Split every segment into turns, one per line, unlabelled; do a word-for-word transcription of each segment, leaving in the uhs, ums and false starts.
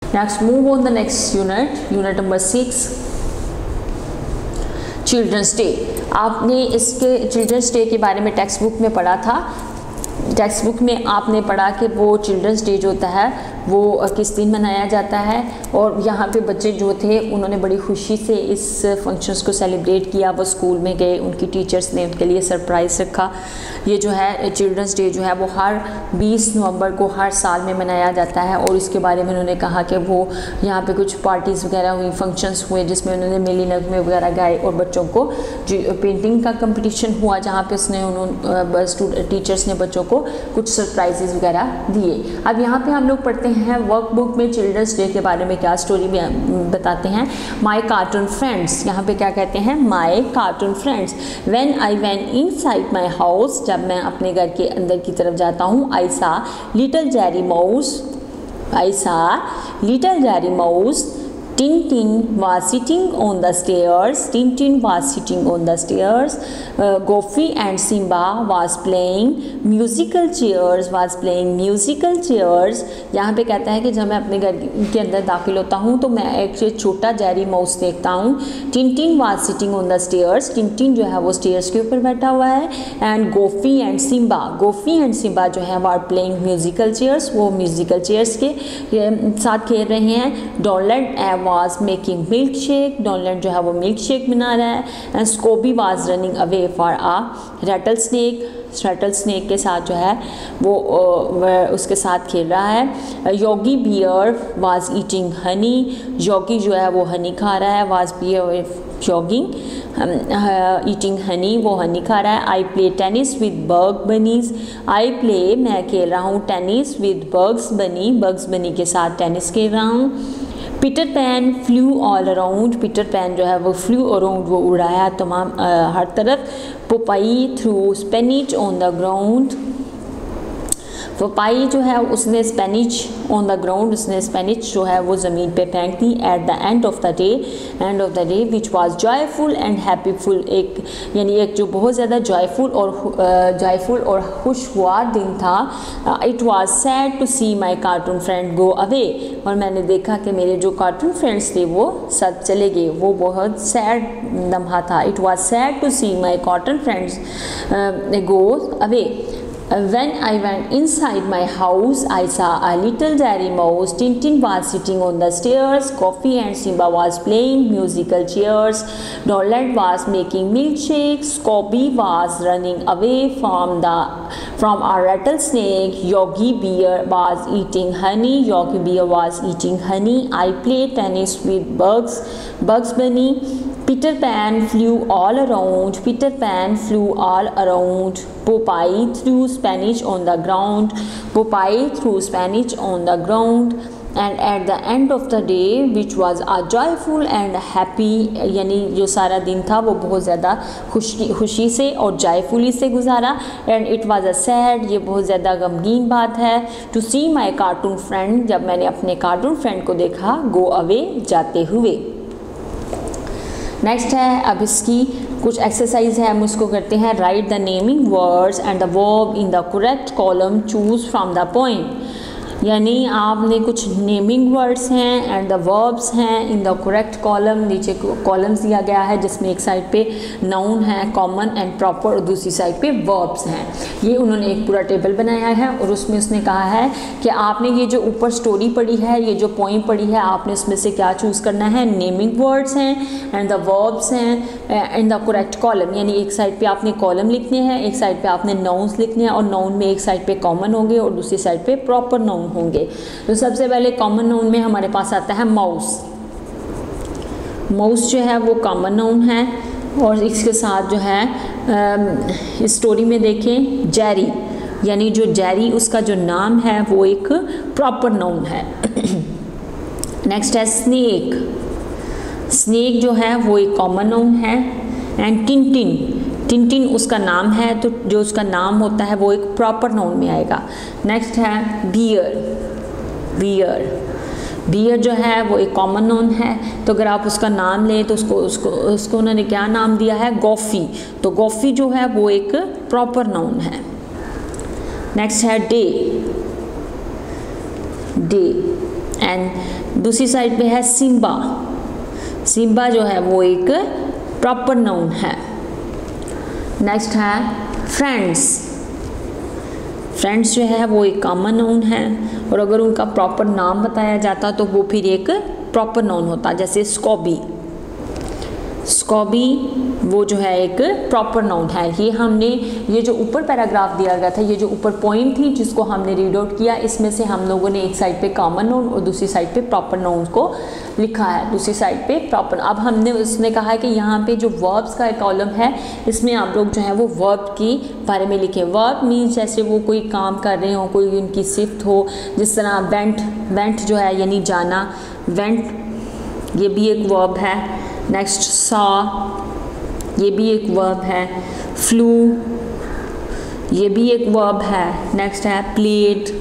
Next move on the next unit, unit number six, children's day. आपने इसके children's day के बारे में टेक्स्ट बुक में पढ़ा था। टेक्स्ट बुक में आपने पढ़ा कि वो चिल्ड्रंस डे जो होता है वो किस दिन मनाया जाता है, और यहाँ पे बच्चे जो थे उन्होंने बड़ी खुशी से इस फंक्शंस को सेलिब्रेट किया। वो स्कूल में गए, उनकी टीचर्स ने उनके लिए सरप्राइज़ रखा। ये जो है चिल्ड्रंस डे जो है वो हर बीस नवंबर को हर साल में मनाया जाता है, और इसके बारे में उन्होंने कहा कि वो यहाँ पे कुछ पार्टीज़ वगैरह हुई, फंक्शंस हुए जिसमें उन्होंने मिली नगमे वगैरह गाए, और बच्चों को जो पेंटिंग का कंपटीशन हुआ जहाँ पे उसने उन्होंने टीचर्स ने बच्चों को कुछ सरप्राइजेज वगैरह दिए। अब यहाँ पे हम लोग पढ़ते हैं वर्क बुक में चिल्ड्रंस डे के बारे में क्या स्टोरी बताते हैं। माई कार्टून फ्रेंड्स, यहाँ पे क्या कहते हैं, my cartoon friends. When I went inside my house, जब मैं अपने घर के अंदर की तरफ जाता हूँ, आई saw little Jerry mouse, I saw little Jerry mouse, Tintin was sitting on the stairs. Tintin was sitting on the stairs. Uh, Goofy and Simba was playing musical chairs. Was playing musical chairs. यहाँ पे कहता है कि जब मैं अपने घर के अंदर दाखिल होता हूँ तो मैं एक छोटा जेरी माउस देखता हूँ। Tintin was sitting on the stairs. Tintin जो है वो स्टेयर्स के ऊपर बैठा हुआ है। And Goofy and Simba, Goofy and Simba जो है were playing musical chairs. वो musical chairs के साथ खेल रहे हैं। Donald was making milkshake, Donald जो है वो मिल्क शेक बना रहा है। And Scooby was running away for a rattlesnake, rattlesnake के साथ जो है वो उसके साथ खेल रहा है। योगी बियर was eating honey, योगी जो है वो हनी खा रहा है। was bear jogging eating honey, वो हनी खा रहा है। I play tennis with Bug Bunnies, I play मैं खेल रहा हूँ tennis with Bugs Bunny, Bugs Bunny के साथ टेनिस खेल रहा हूँ। Peter Pan flew all around, Peter Pan जो है वो फ्लू अराउंड, वो उड़ाया तमाम आ, हर तरफ। Popeye threw spinach on the ground, Popeye जो है उसने स्पेनिच ऑन द ग्राउंड, उसने स्पेनिच जो है वो ज़मीन पे फेंक दी। At the end of the day, end of the day which was joyful and happyful, एक यानी एक जो बहुत ज़्यादा जॉयफुल और जॉयफुल और खुशगवार दिन था। It was sad to see my cartoon friend go away, और मैंने देखा कि मेरे जो कार्टून फ्रेंड्स थे वो सब चले गए, वो बहुत सैड लम्हा था। It was sad to see my cartoon friends go away. When I went inside my house, I saw a little dairy mouse. Tintin was sitting on the stairs. Goofy and Simba was playing musical chairs. Donald was making milkshakes. Scooby was running away from the from a rattlesnake. Yogi Bear was eating honey. Yogi Bear was eating honey. I played tennis with Bugs, Bugs Bunny. Peter Pan flew all around. Peter Pan flew all around. Popeye threw Spanish on the ground. Popeye threw Spanish on the ground. And at the end of the day, which was a joyful and happy, यानी जो सारा दिन था वो बहुत ज़्यादा खुशी खुशी से और जॉयफुली से गुजारा। And it was a sad, ये बहुत ज़्यादा गमगीन बात है। To see my cartoon friend, जब मैंने अपने कार्टून फ्रेंड को देखा go away, जाते हुए। नेक्स्ट है अब इसकी कुछ एक्सरसाइज है, हम उसको करते हैं। Write the naming words and the verb in the correct column, choose from the poem. यानी आपने कुछ नेमिंग वर्ड्स हैं एंड द वर्ब्स हैं इन द करेक्ट कॉलम। नीचे कॉलम्स दिया गया है जिसमें एक साइड पे नाउन है कॉमन एंड प्रॉपर और दूसरी साइड पे वर्ब्स हैं। ये उन्होंने एक पूरा टेबल बनाया है और उसमें उसने कहा है कि आपने ये जो ऊपर स्टोरी पढ़ी है, ये जो पोइम पढ़ी है, आपने उसमें से क्या चूज़ करना है। नेमिंग वर्ड्स हैं एंड द वर्ब्स हैं इन द करेक्ट कॉलम, यानी एक साइड पे आपने कॉलम लिखने हैं, एक साइड पे आपने नाउन्स लिखने हैं और नाउन में एक साइड पे कॉमन होंगे और दूसरी साइड पे प्रॉपर नाउन होंगे। तो सबसे पहले कॉमन नाउन में हमारे पास आता है माउस। माउस जो है वो कॉमन नाउन है और इसके साथ जो है इस स्टोरी में देखें जेरी, यानी जो जेरी उसका जो नाम है वो एक प्रॉपर नाउन है। नेक्स्ट है स्नेक। स्नेक जो है वो एक कॉमन नाउन है। एंड टिनटिन, टिनटिन उसका नाम है तो जो उसका नाम होता है वो एक प्रॉपर नाउन में आएगा। नेक्स्ट है बियर। बियर बियर जो है वो एक कॉमन नाउन है, तो अगर आप उसका नाम लें तो उसको उसको उसको उन्होंने क्या नाम दिया है, गॉफ़ी। तो गॉफ़ी जो है वो एक प्रॉपर नाउन है। नेक्स्ट है डे। डे एंड दूसरी साइड पे है सिम्बा। सिम्बा जो है वो एक प्रॉपर नाउन है। नेक्स्ट है फ्रेंड्स। फ्रेंड्स जो है वो एक कॉमन नाउन है और अगर उनका प्रॉपर नाम बताया जाता तो वो फिर एक प्रॉपर नाउन होता, जैसे स्कॉबी। स्कॉबी वो जो है एक प्रॉपर नाउन है। ये हमने ये जो ऊपर पैराग्राफ दिया गया था, ये जो ऊपर पॉइंट थी जिसको हमने रीड आउट किया, इसमें से हम लोगों ने एक साइड पे कॉमन नाउन और दूसरी साइड पे प्रॉपर नाउन को लिखा है, दूसरी साइड पे प्रॉपर। अब हमने उसने कहा है कि यहाँ पे जो वर्ब्स का एक कॉलम है इसमें आप लोग जो है वो वर्ब की बारे में लिखें। वर्ब मीन्स जैसे वो कोई काम कर रहे हो, कोई उनकी सिफ्त हो, जिस तरह वेंट। वेंट जो है यानी जाना, वेंट ये भी एक वर्ब है। नेक्स्ट सॉ, ये भी एक वर्ब है। फ्लू, ये भी एक वर्ब है। नेक्स्ट है प्लेड,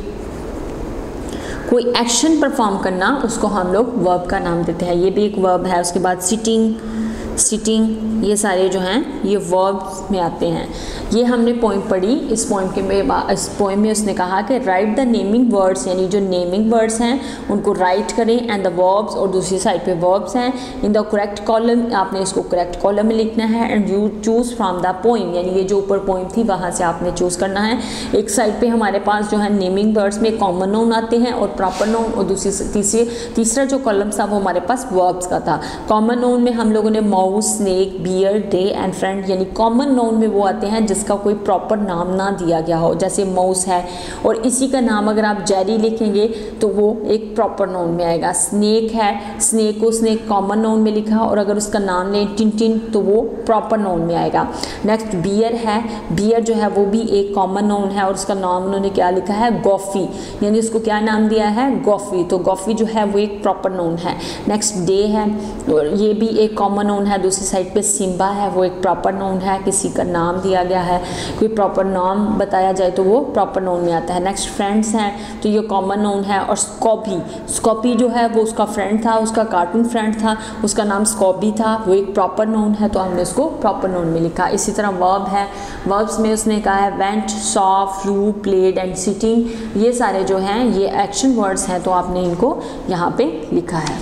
कोई एक्शन परफॉर्म करना उसको हम लोग वर्ब का नाम देते हैं, ये भी एक वर्ब है। उसके बाद सिटिंग, सिटिंग ये सारे जो हैं ये वर्ब्स में आते हैं। ये हमने पोइम पढ़ी। इस पोइम के में इस पोइम में उसने कहा कि राइट द नेमिंग वर्ड्स, यानी जो नेमिंग वर्ड्स हैं उनको राइट करें, एंड द वर्ब्स, और दूसरी साइड पे वर्ब्स हैं, इन द करेक्ट कॉलम, आपने इसको करेक्ट कॉलम में लिखना है। And you choose from the poem, यानी ये जो ऊपर पोइम थी वहाँ से आपने चूज़ करना है। एक साइड पर हमारे पास जो है नेमिंग वर्ड्स में कॉमन नाउन आते हैं और प्रॉपर नाउन, और दूसरी तीसरी तीसरा जो कॉलम था वो हमारे पास वर्ब्स का था। कॉमन नाउन में हम लोगों ने mouse, snake, bear, day and friend, यानी कॉमन नाउन में वो आते हैं जिसका कोई प्रॉपर नाम ना दिया गया हो, जैसे माउस है और इसी का नाम अगर आप जेरी लिखेंगे तो वो एक प्रॉपर नाउन में आएगा। स्नेक है, स्नेक को उसने कॉमन नाउन में लिखा और अगर उसका नाम लें टिन तो वो प्रॉपर नाउन में आएगा। नेक्स्ट बियर है, बियर जो है वो भी एक कॉमन नाउन है और उसका नाम उन्होंने क्या लिखा है, गॉफी, यानी उसको क्या नाम दिया है, गॉफी, तो गॉफी जो है वो एक प्रॉपर नाउन है। नेक्स्ट डे है, ये भी एक कॉमन नाउन है। दूसरी साइड पे सिम्बा है, वो एक प्रॉपर नाउन है, किसी का नाम दिया गया है, कोई प्रॉपर नाम बताया जाए तो वो प्रॉपर नाउन में आता है। नेक्स्ट फ्रेंड्स हैं, तो ये कॉमन नाउन है। और स्कॉबी, स्कॉबी जो है वो उसका फ्रेंड था, उसका कार्टून फ्रेंड था, उसका नाम स्कॉबी था, वो एक प्रॉपर नाउन है तो हमने उसको प्रॉपर नाउन में लिखा। इसी तरह वर्ब है, वर्ब्स में उसने कहा है went, saw, flew, played and sitting, ये सारे जो हैं ये एक्शन वर्ड्स हैं तो आपने इनको यहाँ पे लिखा है।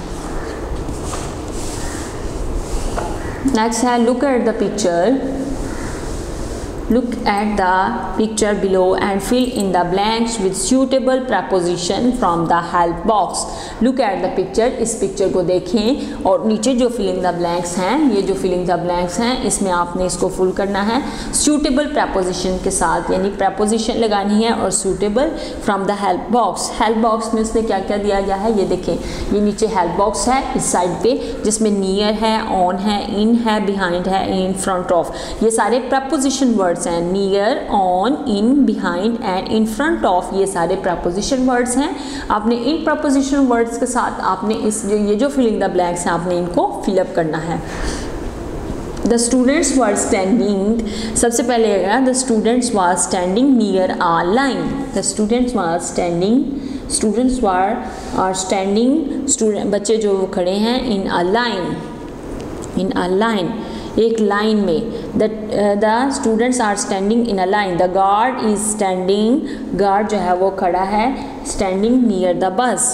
नेक्स्ट है look at the picture. Look at the picture below and fill in the blanks with suitable preposition from the help box. Look at the picture, इस पिक्चर को देखें और नीचे जो filling the blanks हैं, ये जो filling the blanks हैं इसमें आपने इसको फुल करना है suitable preposition के साथ, यानी preposition लगानी है और suitable from the help box। help box में उसने क्या क्या दिया गया है ये देखें, ये नीचे help box है इस साइड पे जिसमें near है, on है, in है, behind है, in front of, ये सारे preposition words हैं। Near, on, in, behind and in front of, ये सारे प्रपोजिशन वर्ड्स हैं। आपने इन प्रपोजिशन वर्ड्स के साथ आपने इस जो ये जो फिलिंग द ब्लैंक्स हैं आपने इनको फिलअप करना है। द स्टूडेंट्स वर स्टैंडिंग, सबसे पहले आएगा the students were standing near a line. The students were standing, students were are standing, student बच्चे जो खड़े हैं in a line, in a line एक लाइन में। The the students are standing in a line. The guard is standing, guard जो है वो खड़ा है standing near the bus.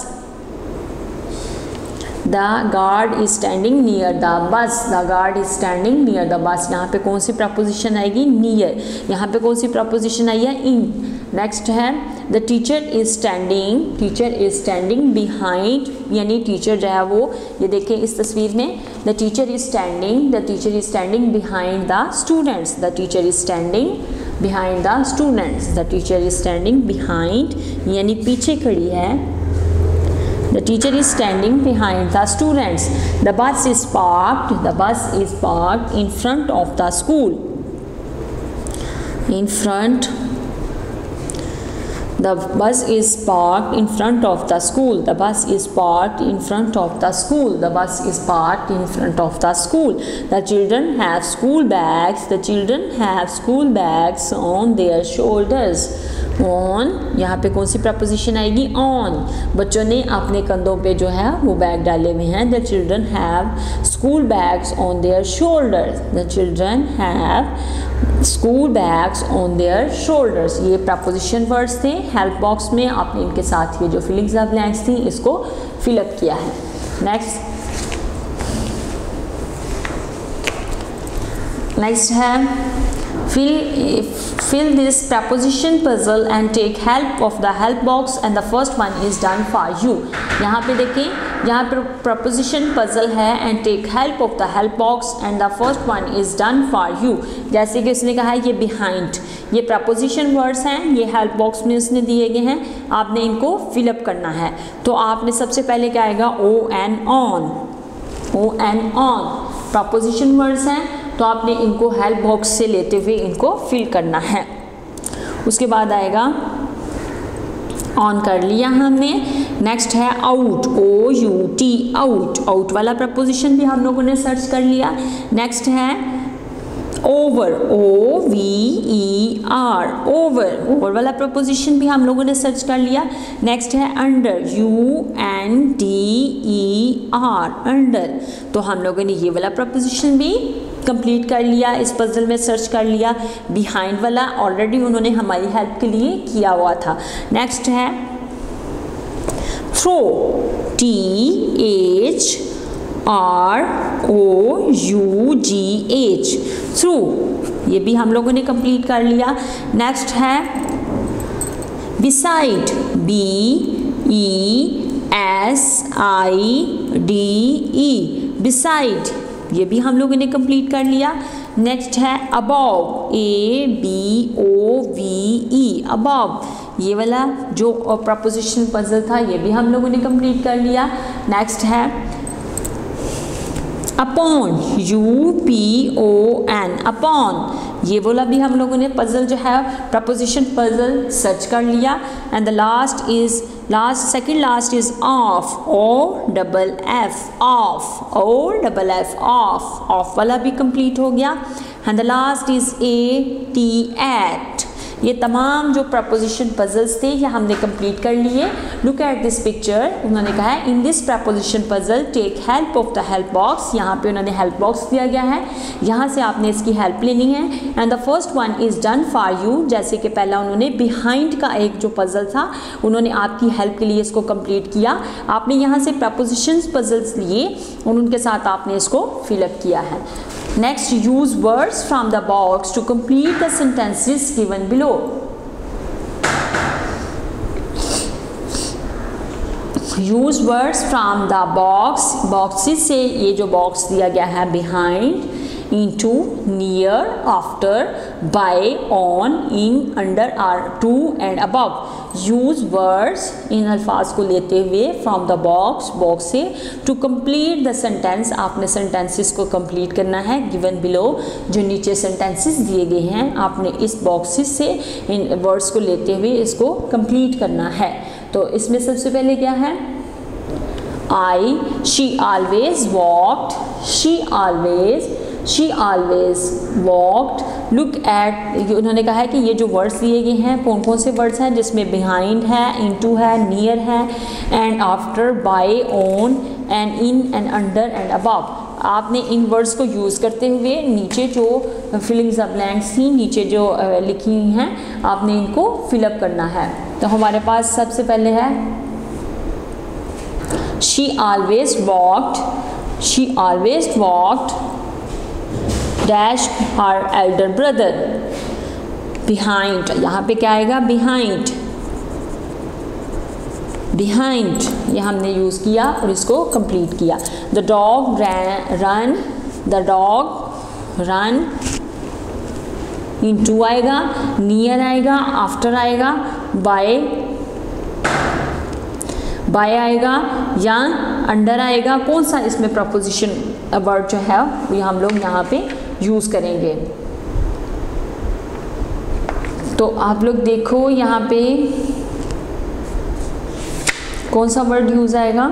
The guard is standing near the bus, the guard is standing near the bus. यहाँ पे कौन सी preposition आएगी, near. यहाँ पे कौन सी प्रपोजिशन आई है, इन। नेक्स्ट है the teacher is standing, teacher is standing behind, यानी टीचर जो है वो ये देखें इस तस्वीर में, the teacher is standing, the teacher is standing behind the students, the teacher is standing behind the students, the teacher is standing behind यानी पीछे खड़ी है। The teacher is standing behind the students. The bus is parked. The bus is parked in front of the school. In front. The bus is parked in front of the school. The bus is parked in front of the school. The bus is parked in front of the school. The children have school bags. The children have school bags on their shoulders. On, यहाँ पे कौन सी preposition आएगी? On. बच्चों ने अपने कंधों पे जो है वो बैग डाले हुए हैं। The children have school bags on their shoulders. The children have school bags on their shoulders. ये प्रपोजिशन वर्ड्स थे। हेल्प बॉक्स में आपने इनके साथ ये जो फिलिंग्स ऑफ ब्लैंक्स थी इसको फिलअप किया है। नेक्स्ट नेक्स्ट है fill fill this preposition puzzle and take help of the help box and the first one is done for you। यहाँ पे देखें, यहाँ पर preposition puzzle है and take help of the help box and the first one is done for you। जैसे कि उसने कहा है ये behind, ये preposition words हैं, ये help box में उसने दिए गए हैं, आपने इनको fill up करना है। तो आपने सबसे पहले क्या आएगा? o and on, o and on preposition words हैं, तो आपने इनको हेल्प बॉक्स से लेते हुए इनको फिल करना है। उसके बाद आएगा ऑन कर लिया हमने। नेक्स्ट है out, O U T, out, out वाला प्रपोजिशन भी हम लोगों ने सर्च कर लिया। नेक्स्ट है over, O V E R, over, over वाला प्रपोजिशन भी हम लोगों ने सर्च कर लिया। नेक्स्ट है under, U N D E R, under, तो हम लोगों ने ये वाला प्रपोजिशन भी कंप्लीट कर लिया, इस पजल में सर्च कर लिया। बिहाइंड वाला ऑलरेडी उन्होंने हमारी हेल्प के लिए किया हुआ था। नेक्स्ट है through, T H R O U G H, through, ये भी हम लोगों ने कंप्लीट कर लिया। नेक्स्ट है beside, B E S I D E, beside, ये भी हम लोगों ने कंप्लीट कर लिया। नेक्स्ट है above, A B O V E, above, ये वाला जो प्रपोजिशन पजल था ये भी हम लोगों ने कंप्लीट कर लिया। नेक्स्ट है upon, U P O N, upon, ये वाला भी हम लोगों ने पजल जो है प्रपोजिशन पजल सर्च कर लिया। And the last is last second last is of, O double F, of, O double F, of, of वाला भी कंप्लीट हो गया। And the last is A T at. ये तमाम जो प्रपोजिशन पजल्स थे ये हमने कंप्लीट कर लिए। लुक एट दिस पिक्चर, उन्होंने कहा है in this preposition puzzle take help of the help box. यहाँ पे उन्होंने हेल्प बॉक्स दिया गया है, यहाँ से आपने इसकी हेल्प लेनी है। And the first one is done for you, जैसे कि पहला उन्होंने बिहाइंड का एक जो पजल था उन्होंने आपकी हेल्प के लिए इसको कंप्लीट किया। आपने यहाँ से प्रपोजिशन पजल्स लिए और उनके साथ आपने इसको फिलअप किया है। Next, use words from the box to complete the sentences given below. Use words from the box. Boxes से ये जो box दिया गया है behind, into, near, after, by, on, in, under, are, to and above. Use words इन अल्फाज को लेते हुए from the box, box से to complete the sentence। आपने sentences को complete करना है given below, जो नीचे sentences दिए गए हैं आपने इस boxes से इन words को लेते हुए इसको complete करना है। तो इसमें सबसे पहले क्या है? I, she always walked, she always She always walked. Look at, उन्होंने कहा है कि ये जो वर्ड्स दिए गए हैं कौन कौन से वर्ड्स हैं, जिसमें behind है, into है, near है, and after, by, on, and in, and under, and above। आपने इन वर्ड्स को यूज़ करते हुए नीचे जो फिलिंग्स ऑफ ब्लैंक्स थी नीचे जो लिखी हुई हैं आपने इनको फिलअप करना है। तो हमारे पास सबसे पहले है She always walked, she always walked dash her elder brother behind। यहाँ पे क्या आएगा? behind, behind ये हमने यूज़ किया और इसको कंप्लीट किया। the dog ran, run, the dog run into आएगा, near आएगा, after आएगा, by by आएगा या अंडर आएगा। कौन सा इसमें प्रपोजिशन वर्ड जो है वो हम लोग यहाँ पे यूज़ करेंगे। तो आप लोग देखो यहाँ पे कौन सा वर्ड यूज़ आएगा।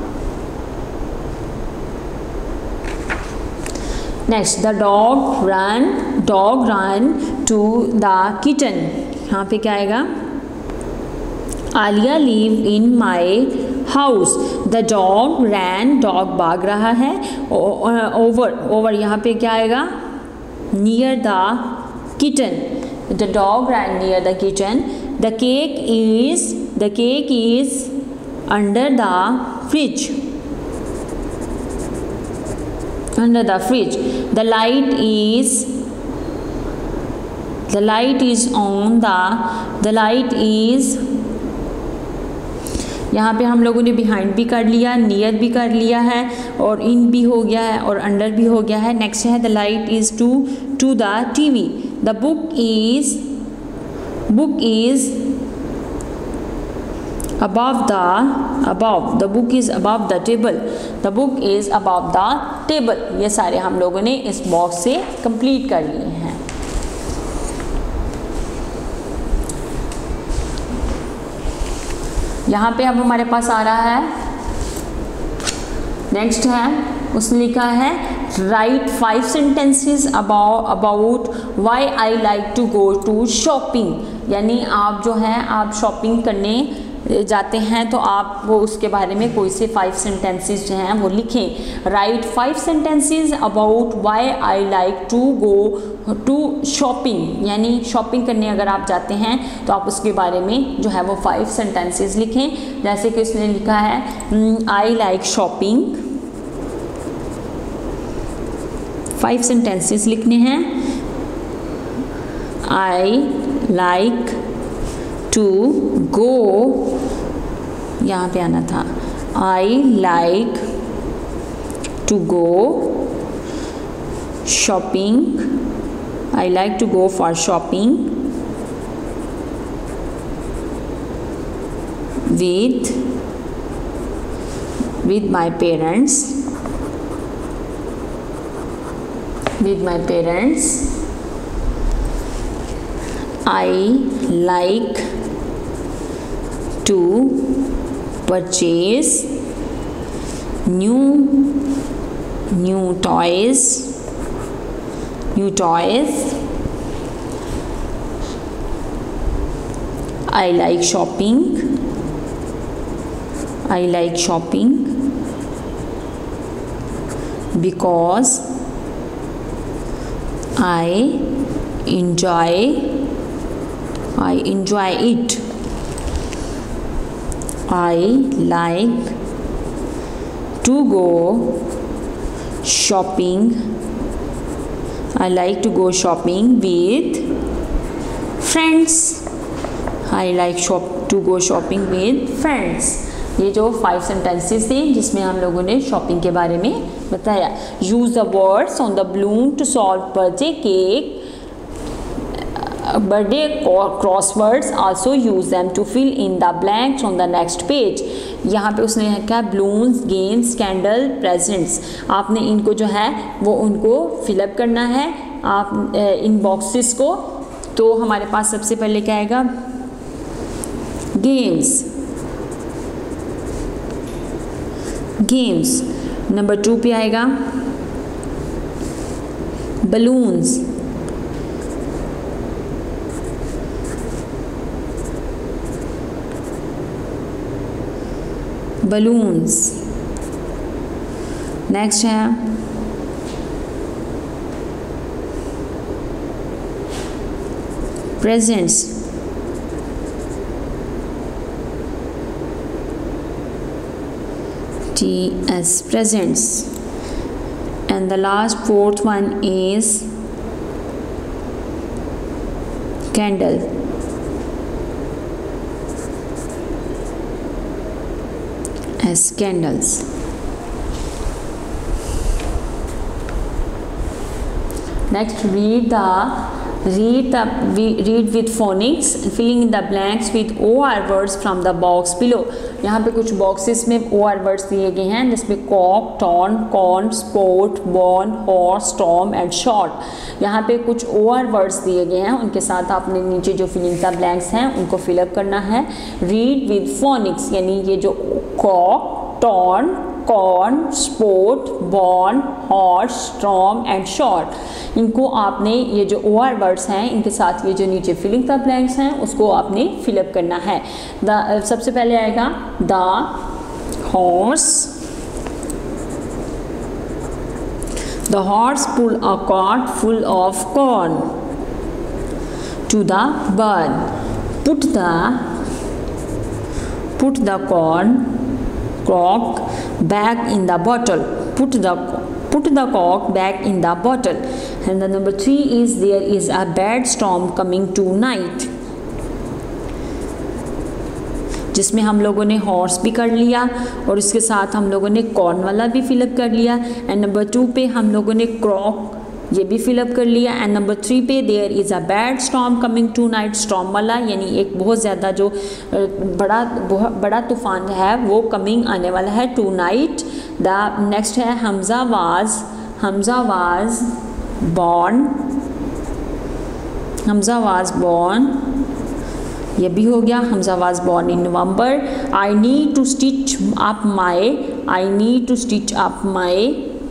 Next, the dog run, dog run to the kitchen. यहाँ पे क्या आएगा? Alia live in my house. The dog ran, dog भाग रहा है। ओवर, ओवर यहाँ पे क्या आएगा? Near the kitchen. The dog ran near the kitchen. The cake is, the cake is under the fridge, under the fridge. The light is, the light is on the, the light is, यहाँ पे हम लोगों ने behind भी कर लिया, near भी कर लिया है और in भी हो गया है और under भी हो गया है। next है the light is to, to the T V. The book is, book is above the, above, the book is above the table, the book is above the table. ये सारे हम लोगों ने इस बॉक्स से कंप्लीट कर लिए हैं। यहाँ पे अब हमारे पास आ रहा है, नेक्स्ट है, उसने लिखा है write five sentences about about why I like to go to shopping. यानी आप जो है आप शॉपिंग करने जाते हैं तो आप वो उसके बारे में कोई से फाइव सेंटेंसेस जो हैं वो लिखें। Write five sentences about why I like to go to shopping. यानी शॉपिंग करने अगर आप जाते हैं तो आप उसके बारे में जो है वो फाइव सेंटेंसेस लिखें। जैसे कि उसने लिखा है I like shopping, five sentences लिखने हैं। आई लाइक टू गो, यहाँ पे आना था, I like to go shopping, I like to go for shopping with with my parents, with my parents. I like to purchase new new toys, new toys. I like shopping, I like shopping because I enjoy I enjoy it. I like to go shopping. I like to go shopping with friends. I like shop to go shopping with friends. ये जो five sentences थे जिसमें हम लोगों ने shopping के बारे में बताया। Use the words on the balloon to solve birthday cake birthday crosswords, also use them to fill in the blanks on the next page. यहाँ पे उसने क्या, बलून्स, गेम्स, कैंडल, प्रेजेंट्स, आपने इनको जो है वो उनको फिलअप करना है आप इन बॉक्सेस को। तो हमारे पास सबसे पहले क्या आएगा, गेम्स, गेम्स। नंबर टू पे आएगा बलून्स, बलून्स। नेक्स्ट है presents, T as presents, and the last fourth one is candle. As candles. Next, read the read the read with phonics, filling in the blanks with O R words from the box below. यहाँ पे कुछ boxes में O R words दिए गए हैं जिसमें cock, torn, corn, sport, born, horse, storm and short. यहाँ पे कुछ O R words दिए गए हैं, उनके साथ आपने नीचे जो फिलिंग का ब्लैंक्स हैं उनको फिलअप करना है। रीड विद फोनिक्स, यानी ये जो cock, torn, corn, sport, born, horse, storm and short. इनको आपने ये जो ओ आर वर्ड्स हैं इनके साथ ये जो नीचे फिलिंग द ब्लैंक्स हैं उसको आपने फिलअप करना है। द सबसे पहले आएगा the horse, The horse pulled a cart full of corn to the barn. Put the put the corn cork back in the bottle. Put the put the cork back in the bottle. And the number three is there is a bad storm coming tonight. जिसमें हम लोगों ने horse भी कर लिया और इसके साथ हम लोगों ने कॉर्न वाला भी फिलअप कर लिया। एंड नंबर टू पे हम लोगों ने क्रॉक ये भी फिलअप कर लिया। एंड नंबर थ्री पे there is a bad storm coming tonight, storm वाला यानी एक बहुत ज़्यादा जो बड़ा बहुत बड़ा तूफान है वो कमिंग आने वाला है टू नाइट। द नेक्स्ट है Hamza was, Hamza was born, Hamza was born ये भी हो गया। Hamza was born in November. I need to stitch up my, I need to stitch up my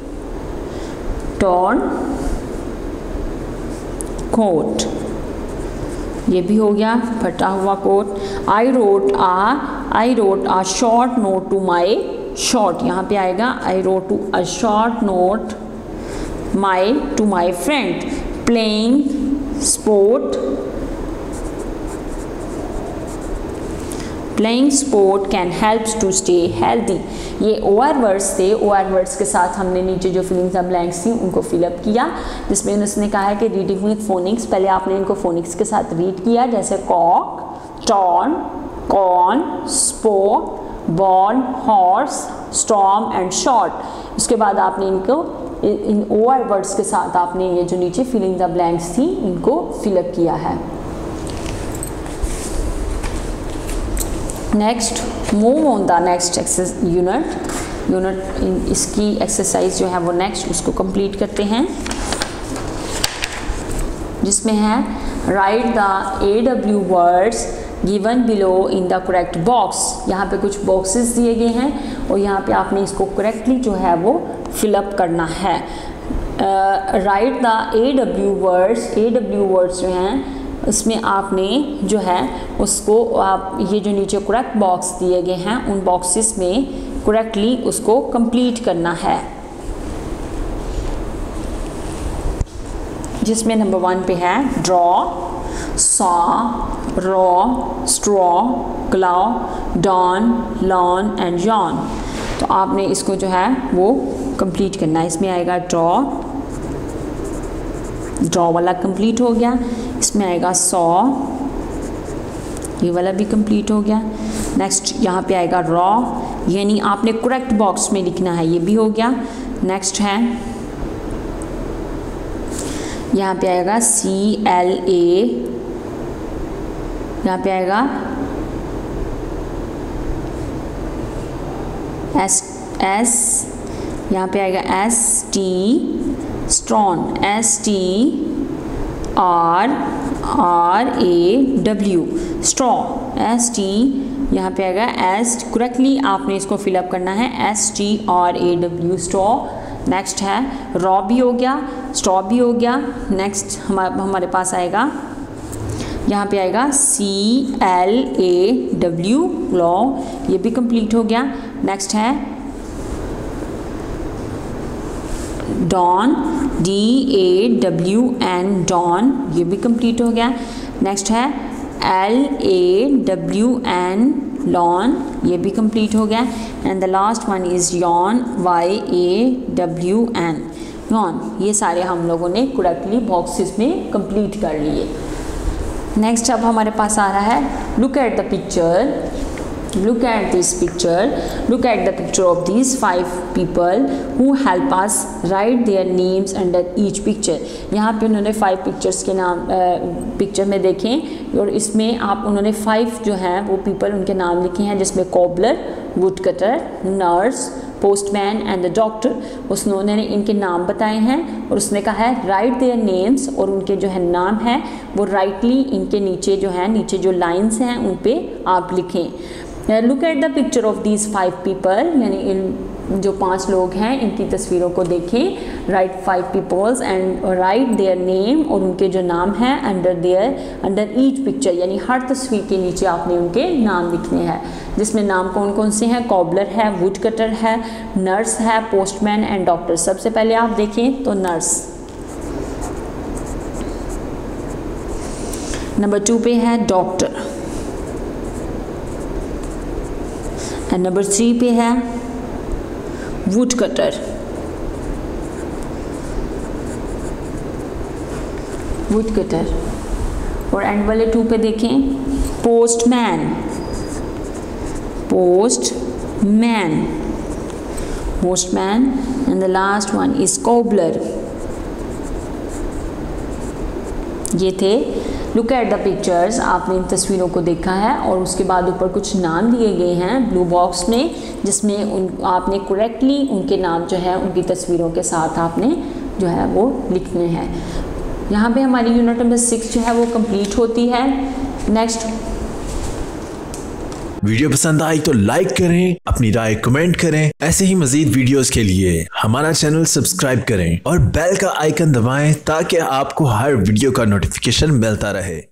torn coat ये भी हो गया, फटा हुआ कोट। I wrote a, I wrote a short note to my, short यहाँ पे आएगा I wrote to a short note my to my friend. Playing sport, playing sport can helps to stay healthy. ये ओ आर वर्ड्स थे। O R words के साथ हमने नीचे जो फिलिंग द ब्लैंक्स थी उनको फिलअप किया, जिसमें उसने कहा है कि रीडिंग विद फोनिक्स। पहले आपने इनको फोनिक्स के साथ रीड किया, जैसे cock, torn, corn, sport, born, horse, storm and short. उसके बाद आपने इनको इन ओ आर वर्ड्स के साथ आपने ये जो नीचे फिलिंग द ब्लैंक्स थी इनको फिलअप किया है। Next move on the next exercise unit unit इसकी एक्सरसाइज जो है वो नेक्स्ट उसको कंप्लीट करते हैं, जिसमें है write the A W words given below in the correct box. यहाँ पे कुछ बॉक्सेस दिए गए हैं और यहाँ पे आपने इसको करेक्टली जो है वो फिलअप करना है। Write the A W words, A W words जो हैं इसमें आपने जो है उसको आप ये जो नीचे करेक्ट बॉक्स दिए गए हैं उन बॉक्सेस में करेक्टली उसको कंप्लीट करना है, जिसमें नंबर वन पे है draw, saw, raw, straw, claw, dawn, lawn and yawn. तो आपने इसको जो है वो कंप्लीट करना है। इसमें आएगा ड्रॉ, ड्रॉ वाला कंप्लीट हो गया। इसमें आएगा सॉ, ये वाला भी कंप्लीट हो गया। नेक्स्ट यहाँ पे आएगा रॉ, यानी आपने करेक्ट बॉक्स में लिखना है, ये भी हो गया। नेक्स्ट है यहाँ पे आएगा सी एल ए, यहाँ पे आएगा एस एस, यहाँ पे आएगा S T straw, S T R R A W straw, S T यहाँ पे आएगा एस, करेक्टली आपने इसको फिलअप करना है S T R A W straw. Next है रॉ भी हो गया, स्ट्रॉ भी हो गया। नेक्स्ट हमारे हमारे पास आएगा यहाँ पे आएगा C L A W claw, ये भी कंप्लीट हो गया। नेक्स्ट है dawn, D A W N dawn, ये भी कंप्लीट हो गया। नेक्स्ट है L A W N lawn, ये भी कंप्लीट हो गया। And the last one is yawn, Y A W N yawn. ये सारे हम लोगों ने करेक्टली बॉक्सेस में कंप्लीट कर लिए। नेक्स्ट अब हमारे पास आ रहा है look at the picture, look at this picture, look at the picture of these five people who help us write their names under each picture। यहाँ पे उन्होंने फाइव पिक्चर्स के नाम पिक्चर में देखें और इसमें आप उन्होंने फाइव जो हैं वो पीपल उनके नाम लिखे हैं, जिसमें cobbler, wood cutter, nurse, postman and the doctor. उसने इनके नाम बताए हैं और उसने कहा है राइट देयर नेम्स, और उनके जो है नाम है वो राइटली इनके नीचे जो है नीचे जो लाइन्स हैं उन पे आप लिखें। Look at the picture of these five people, यानी इन जो पांच लोग हैं इनकी तस्वीरों को देखें। Write five peoples and write their name, और उनके जो नाम हैं under their under each picture, यानी हर तस्वीर के नीचे आपने उनके नाम लिखने हैं, जिसमें नाम कौन कौन से हैं? कॉबलर है, वुड कटर है, नर्स है, पोस्टमैन एंड डॉक्टर। सबसे पहले आप देखें तो नर्स। नंबर टू पे है डॉक्टर, एंड नंबर थ्री पे है वुड कटर, वुड कटर, और एंड वाले टू पे देखें postman, postman, postman, and the last one is cobbler. ये थे लुक एट द पिक्चर्स। आपने इन तस्वीरों को देखा है और उसके बाद ऊपर कुछ नाम दिए गए हैं ब्लू बॉक्स में, जिसमें उन आपने करेक्टली उनके नाम जो है उनकी तस्वीरों के साथ आपने जो है वो लिखने हैं। यहाँ पे हमारी यूनिट नंबर सिक्स जो है वो कंप्लीट होती है। नेक्स्ट,
वीडियो पसंद आई तो लाइक करें, अपनी राय कमेंट करें। ऐसे ही मजीद वीडियोस के लिए हमारा चैनल सब्सक्राइब करें और बेल का आइकन दबाएं ताकि आपको हर वीडियो का नोटिफिकेशन मिलता रहे।